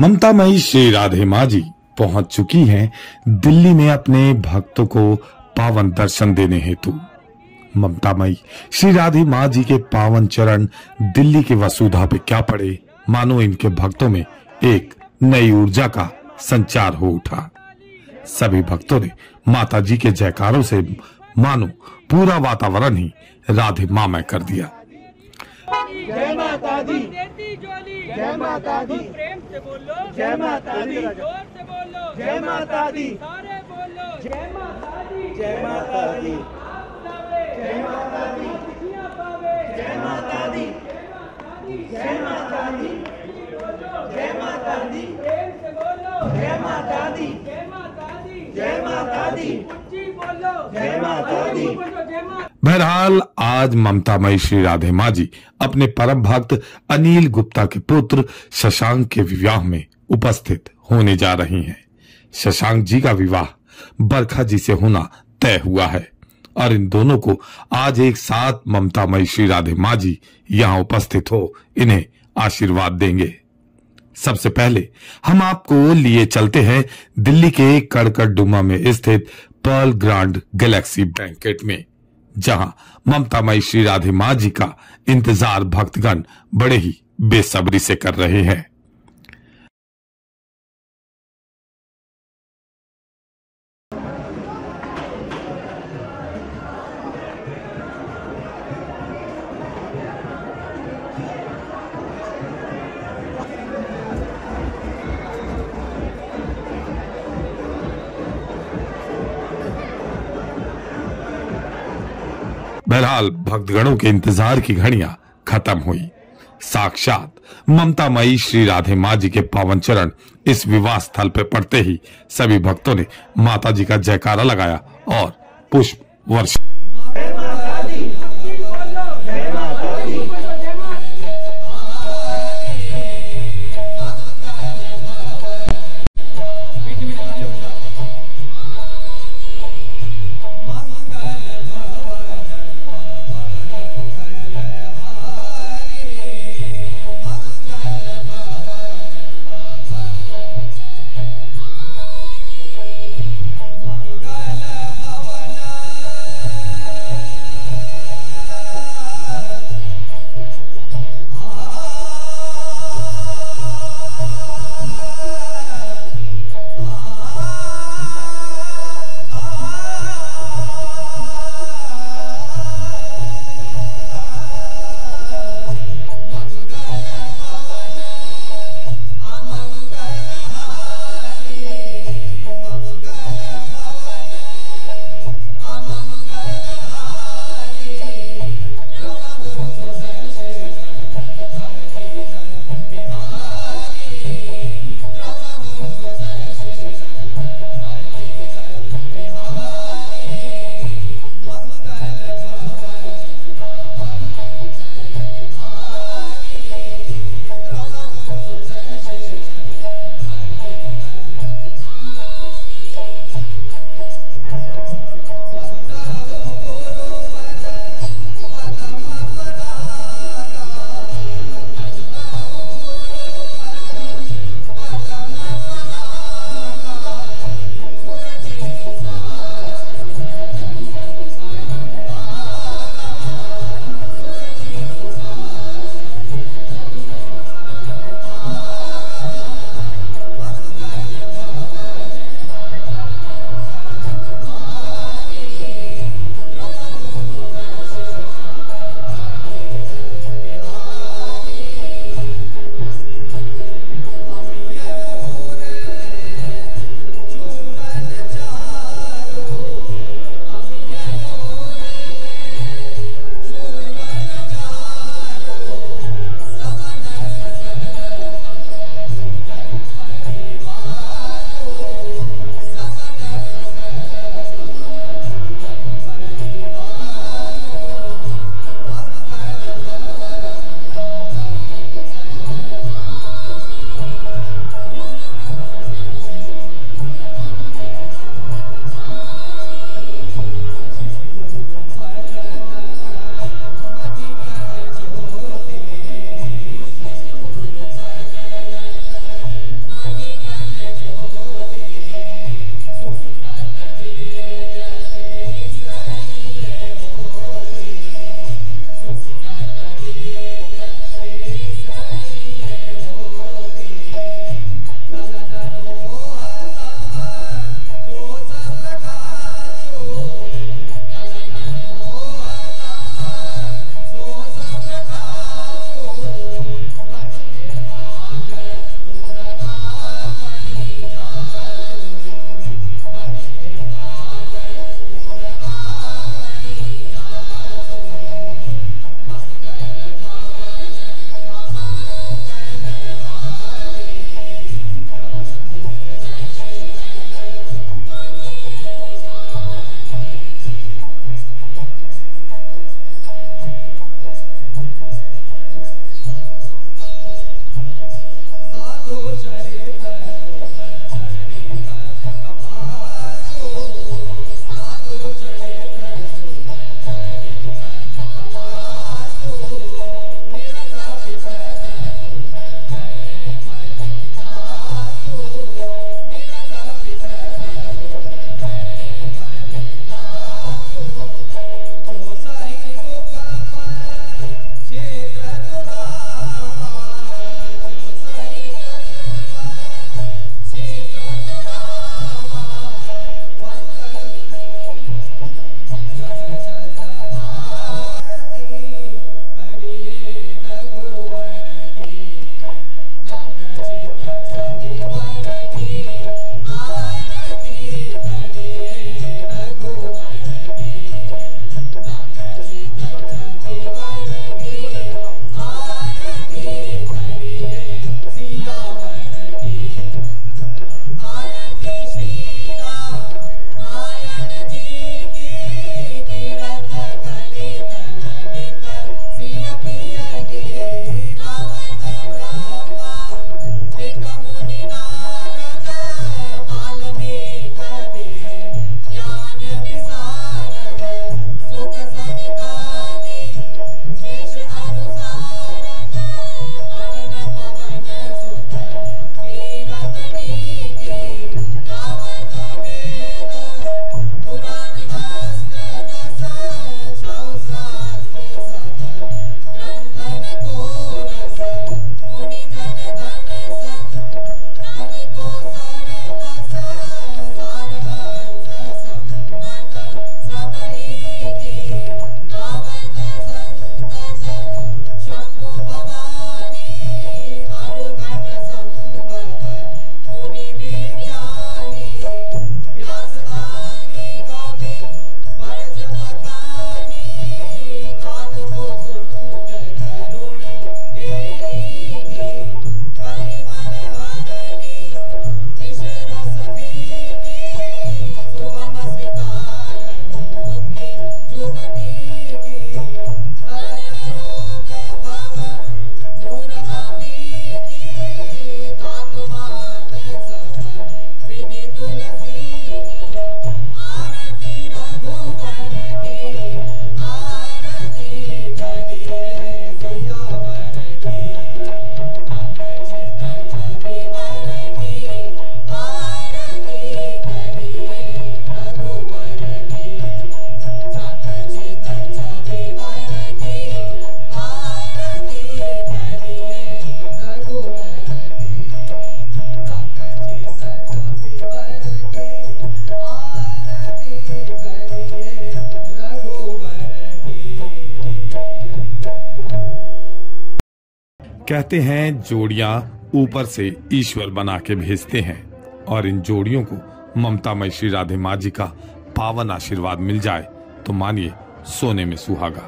ममता मई श्री राधे माँ जी पहुंच चुकी हैं दिल्ली में अपने भक्तों को पावन दर्शन देने हेतु। ममता मई श्री राधे माँ जी के पावन चरण दिल्ली के वसुधा पे क्या पड़े, मानो इनके भक्तों में एक नई ऊर्जा का संचार हो उठा। सभी भक्तों ने माता जी के जयकारों से मानो पूरा वातावरण ही राधे माँ में कर दिया। जय माता दी, जय माता दी, प्रेम से बोलो जय माता दी, जोर से बोलो जय माता दी, सारे बोलो जय माता दी, जय माता दी, जय माता दी, जय माता दी, जय माता दी, जय माता दी, प्रेम से बोलो जय माता दी, जय माता दी, जय माता दी, बोलो जय माता दी। बहरहाल आज ममता मई श्री राधे माँ जी अपने परम भक्त अनिल गुप्ता के पुत्र शशांक के विवाह में उपस्थित होने जा रही हैं। शशांक जी का विवाह बरखा जी से होना तय हुआ है और इन दोनों को आज एक साथ ममता मई श्री राधे माँ जी यहाँ उपस्थित हो इन्हें आशीर्वाद देंगे। सबसे पहले हम आपको लिए चलते हैं दिल्ली के कड़कड़डुमा में स्थित पर्ल ग्रांड गैलेक्सी बैंकेट में, जहां ममता मई श्री राधे माँ जी का इंतजार भक्तगण बड़े ही बेसब्री से कर रहे हैं। बहरहाल भक्तगणों के इंतजार की घड़ियां खत्म हुई। साक्षात ममता मई श्री राधे माँ जी के पावन चरण इस विवाह स्थल पर पड़ते ही सभी भक्तों ने माता जी का जयकारा लगाया और पुष्प वर्षा। कहते हैं जोड़ियां ऊपर से ईश्वर बना के भेजते हैं और इन जोड़ियों को ममतामयी श्री राधे माँ जी का पावन आशीर्वाद मिल जाए तो मानिए सोने में सुहागा।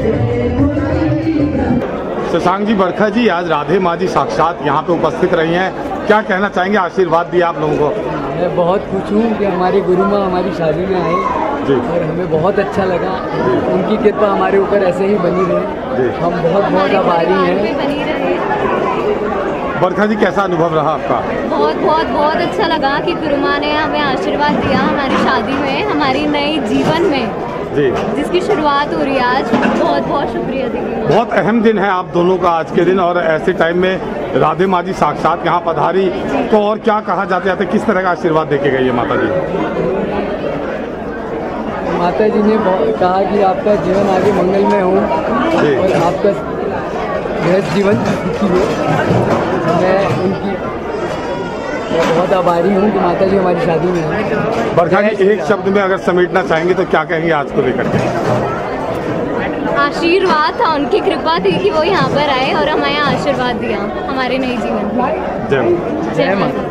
शशांक जी, बरखा जी, आज राधे माँ जी साक्षात यहाँ पे उपस्थित रही हैं, क्या कहना चाहेंगे? आशीर्वाद दिया आप लोगों को। मैं बहुत खुश हूँ कि हमारी गुरु माँ हमारी शादी में आए और हमें बहुत अच्छा लगा। उनकी कृपा हमारे ऊपर ऐसे ही बनी रहे, हम बहुत बहुत आभारी हैं। बरखा जी, कैसा अनुभव रहा आपका? बहुत बहुत बहुत अच्छा लगा कि गुरु माँ ने हमें आशीर्वाद दिया हमारी शादी में, हमारी नई जीवन में जिसकी शुरुआत हो रही है आज। बहुत बहुत शुक्रिया दीदी। बहुत अहम दिन है आप दोनों का आज के दिन, और ऐसे टाइम में राधे माँ जी साक्षात यहाँ पधारी, तो और क्या कहा जाते जाते किस तरह का आशीर्वाद देके गई है माता जी? माता जी ने कहा कि आपका जीवन आगे मंगलमय हो और आपका गृहस्थ जीवन सुखी हो। मैं उनकी बहुत आभारी हूँ कि माता जी हमारी शादी में हैं। बरखा जी, एक शब्द में अगर समेटना चाहेंगे तो क्या कहेंगे आज को लेकर के? आशीर्वाद था, उनकी कृपा थी कि वो यहाँ पर आए और हमें आशीर्वाद दिया हमारे नए जीवन में। जय माता। जय माता।